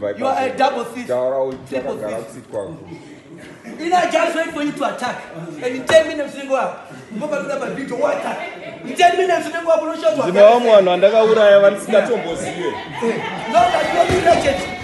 viper. You are a double thief. Triple thief. I just wait for you to attack. And in 10 minutes, you go up. Go back to the video. What attack? In 10 minutes, you go up and show up. Zimewamwa ndo andaka uraya vanisigatomboziwe. No, that you are wretched.